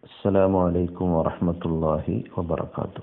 السلام عليكم ورحمة الله وبركاته.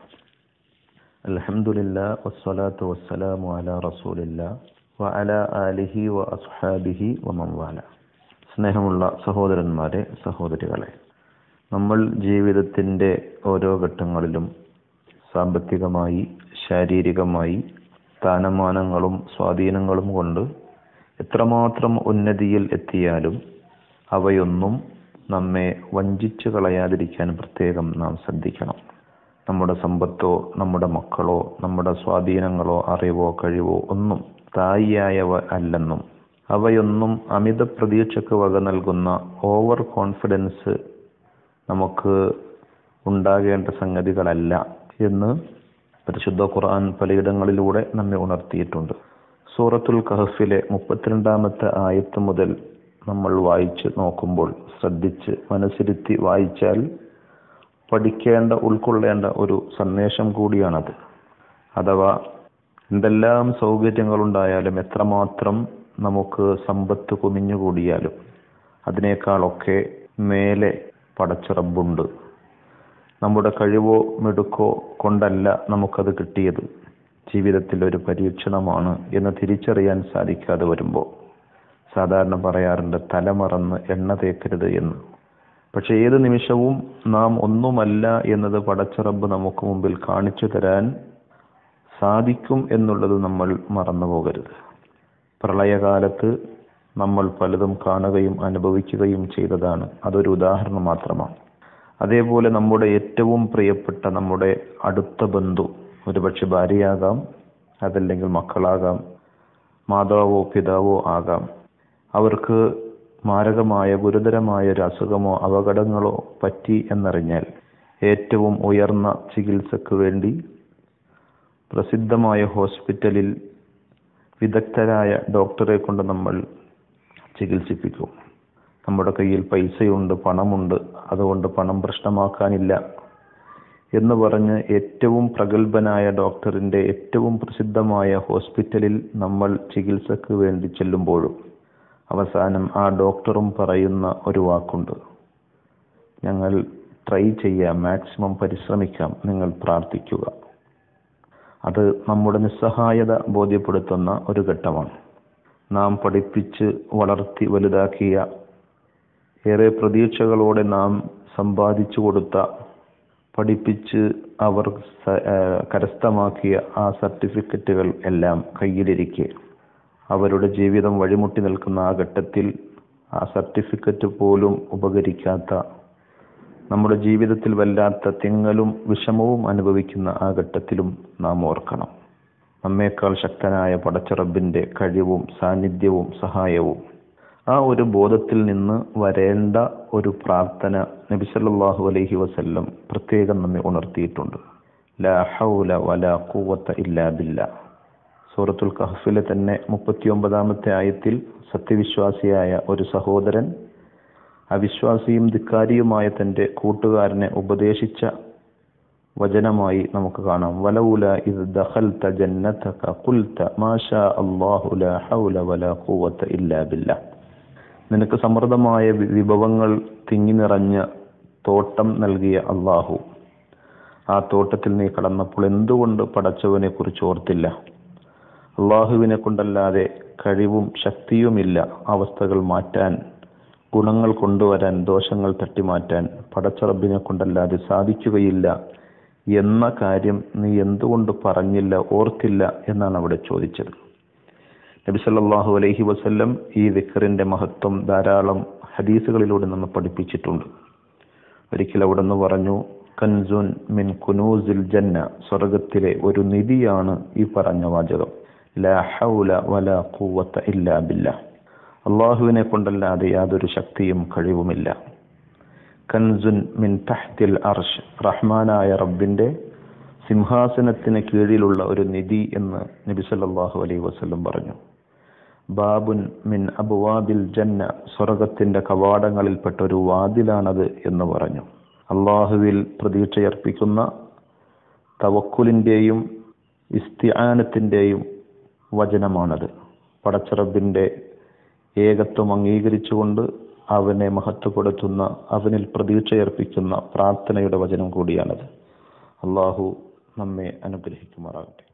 الحمد لله والصلاة والسلام على رسول الله وعلى آله وأصحابه ومن والاه. സ്നേഹമുള്ള സഹോദരന്മാരെ, സഹോദരികളെ, നമ്മൾ ജീവിതത്തിൻ്റെ ഓരോ ഘട്ടങ്ങളിലും സാമ്പത്തികമായി, ശാരീരികമായി സ്ഥാനമാനങ്ങളും സ്വാധീനങ്ങളും കൊണ്ട് എത്രമാത്രം ഉന്നതിയിൽ എത്തിയാലും അവയൊന്നും നമ്മെ വഞ്ചിച്ചു കളയാതിരിക്കാൻ പ്രത്യേകം നാം ശ്രദ്ധിക്കണം. നമ്മുടെ സമ്പത്തോ, നമ്മുടെ മക്കളോ, നമ്മുടെ സ്വാധീനങ്ങളോ, അറിവോ, കഴിവോ ഒന്നും സ്ഥായിയായവ അല്ലെന്നും അവയൊന്നും അമിത പ്രതീക്ഷയ്ക്ക് വക നൽകുന്ന ഓവർ കോൺഫിഡൻസ് നമുക്ക് ഉണ്ടാകേണ്ട സംഗതികളല്ല എന്ന് പരിശുദ്ധ ഖുർആൻ പലയിടങ്ങളിലൂടെ നമ്മെ ഉണർത്തിയിട്ടുണ്ട്. സൂറത്തുൽ കഹ്ഫിലെ 32-ാമത്തെ ആയത്ത് മുതൽ നമ്മൾ വായിച്ച് നോക്കുമ്പോൾ ശ്രദ്ധിച്ച് മനസ്സിരുത്തി വായിച്ചാൽ പഠിക്കേണ്ട, ഉൾക്കൊള്ളേണ്ട ഒരു സന്ദേശം കൂടിയാണത്. അഥവാ എന്തെല്ലാം സൗകര്യങ്ങളുണ്ടായാലും, എത്രമാത്രം നമുക്ക് സമ്പത്ത് കുമിഞ്ഞുകൂടിയാലും അതിനേക്കാളൊക്കെ മേലെ പടച്ച റബ്ബുണ്ട്. നമ്മുടെ കഴിവോ മിടുക്കോ കൊണ്ടല്ല നമുക്കത് കിട്ടിയത്, ജീവിതത്തിൽ ഒരു പരീക്ഷണമാണ് എന്ന് തിരിച്ചറിയാൻ സാധിക്കാതെ വരുമ്പോൾ സാധാരണ പറയാറുണ്ട്, തലമറന്ന് എണ്ണ തേക്കരുത് എന്ന്. പക്ഷെ ഏത് നിമിഷവും നാം ഒന്നുമല്ല എന്നത് പടച്ച റബ്ബ് നമുക്ക് മുമ്പിൽ കാണിച്ചു തരാൻ സാധിക്കും എന്നുള്ളത് നമ്മൾ മറന്നു പോകരുത്. പ്രളയകാലത്ത് നമ്മൾ പലതും കാണുകയും അനുഭവിക്കുകയും ചെയ്തതാണ്. അതൊരു ഉദാഹരണം മാത്രമാണ്. അതേപോലെ നമ്മുടെ ഏറ്റവും പ്രിയപ്പെട്ട, നമ്മുടെ അടുത്ത ബന്ധു, ഒരുപക്ഷെ ഭാര്യയാകാം, അതല്ലെങ്കിൽ മക്കളാകാം, മാതാവോ പിതാവോ ആകാം, അവർക്ക് മാരകമായ ഗുരുതരമായ ഒരു അസുഖമോ അപകടങ്ങളോ പറ്റി എന്നറിഞ്ഞാൽ ഏറ്റവും ഉയർന്ന ചികിത്സക്ക് വേണ്ടി പ്രസിദ്ധമായ ഹോസ്പിറ്റലിൽ വിദഗ്ധരായ ഡോക്ടറെ കൊണ്ട് നമ്മൾ ചികിത്സിപ്പിക്കും. നമ്മുടെ കയ്യിൽ പൈസയുണ്ട്, പണമുണ്ട്, അതുകൊണ്ട് പണം പ്രശ്നമാക്കാനില്ല എന്ന് പറഞ്ഞ് ഏറ്റവും പ്രഗത്ഭനായ ഡോക്ടറിൻ്റെ ഏറ്റവും പ്രസിദ്ധമായ ഹോസ്പിറ്റലിൽ നമ്മൾ ചികിത്സക്ക് വേണ്ടി ചെല്ലുമ്പോഴും അവസാനം ആ ഡോക്ടറും പറയുന്ന ഒരു വാക്കുണ്ട്, ഞങ്ങൾ ട്രൈ ചെയ്യാം, മാക്സിമം പരിശ്രമിക്കാം, നിങ്ങൾ പ്രാർത്ഥിക്കുക. അത് നമ്മുടെ നിസ്സഹായത ബോധ്യപ്പെടുത്തുന്ന ഒരു ഘട്ടമാണ്. നാം പഠിപ്പിച്ച് വളർത്തി വലുതാക്കിയ, ഏറെ പ്രതീക്ഷകളോടെ നാം സമ്പാദിച്ചു കൊടുത്ത, പഠിപ്പിച്ച് അവർ കരസ്ഥമാക്കിയ ആ സർട്ടിഫിക്കറ്റുകൾ എല്ലാം കയ്യിലിരിക്കെ അവരുടെ ജീവിതം വഴിമുട്ടി നിൽക്കുന്ന ആ ഘട്ടത്തിൽ ആ സർട്ടിഫിക്കറ്റ് പോലും ഉപകരിക്കാത്ത, നമ്മുടെ ജീവിതത്തിൽ വല്ലാത്ത തിങ്ങലും വിഷമവും അനുഭവിക്കുന്ന ആ ഘട്ടത്തിലും നാം ഓർക്കണം, നമ്മേക്കാൾ ശക്തനായ പടച്ച റബ്ബിന്റെ കഴിവും സാന്നിധ്യവും സഹായവും. ആ ഒരു ബോധത്തിൽ നിന്ന് വരേണ്ട ഒരു പ്രാർത്ഥന നബി സല്ലല്ലാഹു അലൈഹി വസല്ലം പ്രത്യേകം നമ്മെ ഉണർത്തിയിട്ടുണ്ട്. ലാ ഹൗല വലാ ഖുവത ഇല്ലാ ബില്ലാഹ്. സൂറത്തുൽ കഹ്ഫിലെ തന്നെ 39-ാമത്തെ ആയത്തിൽ സത്യവിശ്വാസിയായ ഒരു സഹോദരൻ അവിശ്വാസിയും ധിക്കാരിയുമായ തൻ്റെ കൂട്ടുകാരനെ ഉപദേശിച്ച വചനമായി നമുക്ക് കാണാം. വലൗല ഇദ് ദഖൽത ജന്നതക ഖുൽത മാ ഷാ അല്ലാഹു ലാ ഹൗല വലാ ഖുവത ഇല്ലാ ബില്ലാഹ്. നിനക്ക് സമൃദ്ധമായ വിഭവങ്ങൾ തിങ്ങി നിറഞ്ഞ തോട്ടം നൽകിയ അല്ലാഹു, ആ തോട്ടത്തിൽ നീ കടന്നപ്പോൾ എന്തുകൊണ്ട് പടച്ചവനെ കുറിച്ച് ഓർത്തില്ല? അള്ളാഹുവിനെ കൊണ്ടല്ലാതെ കഴിവും ശക്തിയുമില്ല അവസ്ഥകൾ മാറ്റാൻ, ഗുണങ്ങൾ കൊണ്ടുവരാൻ, ദോഷങ്ങൾ തട്ടിമാറ്റാൻ പടച്ച റബ്ബിനെ കൊണ്ടല്ലാതെ സാധിക്കുകയില്ല എന്ന കാര്യം നീ എന്തുകൊണ്ട് പറഞ്ഞില്ല, ഓർത്തില്ല എന്നാണ് അവിടെ ചോദിച്ചത്. നബി സല്ലല്ലാഹു അലൈഹി വസല്ലം ഈ ദിക്റിന്റെ മഹത്വം ധാരാളം ഹദീസുകളിലൂടെ നമ്മെ പഠിപ്പിച്ചിട്ടുണ്ട്. ഒരിക്കൽ അവിടെ നിന്ന് പറഞ്ഞു, കൻസുൻ മിൻ കുനൂസിൽ ജന്ന, സ്വർഗത്തിലെ ഒരു നിധിയാണ് ഈ പറഞ്ഞ വാചകം. ലാ ഹൗല വലാ ഖുവത ഇല്ലാ ബില്ലാഹ്. അല്ലാഹുവിനെ കൊണ്ടല്ലാതെ യാതൊരു ശക്തിയും കഴിവുമില്ല. കൻസുൻ മിൻ തഹ്തിൽ അർശ്, റഹ്മാനായ റബ്ബിന്റെ സിംഹാസനത്തിന് കീഴിലുള്ള ഒരു നിധി എന്ന് നബി സല്ലല്ലാഹു അലൈഹി വസല്ലം പറഞ്ഞു. ബാബുൻ മിൻ അബ്വാബിൽ ജന്ന, സ്വർഗത്തിന്റെ കവാടങ്ങളിൽപ്പെട്ട ഒരു വാതിലാണത് എന്ന് പറഞ്ഞു. അല്ലാഹുവിൽ പ്രതീക്ഷയർപ്പിക്കുന്ന തവക്കുലിന്റെയും ഇസ്തിആനത്തിന്റെയും വചനമാണത്. പടച്ച റബ്ബിന്റെ ഏകത്വം അംഗീകരിച്ചുകൊണ്ട് അവനെ മഹത്വപ്പെടുത്തുന്ന, അവനിൽ പ്രതീക്ഷയർപ്പിക്കുന്ന പ്രാർത്ഥനയുടെ വചനം കൂടിയാണത്. അള്ളാഹു നമ്മെ അനുഗ്രഹിക്കുമാറാകട്ടെ.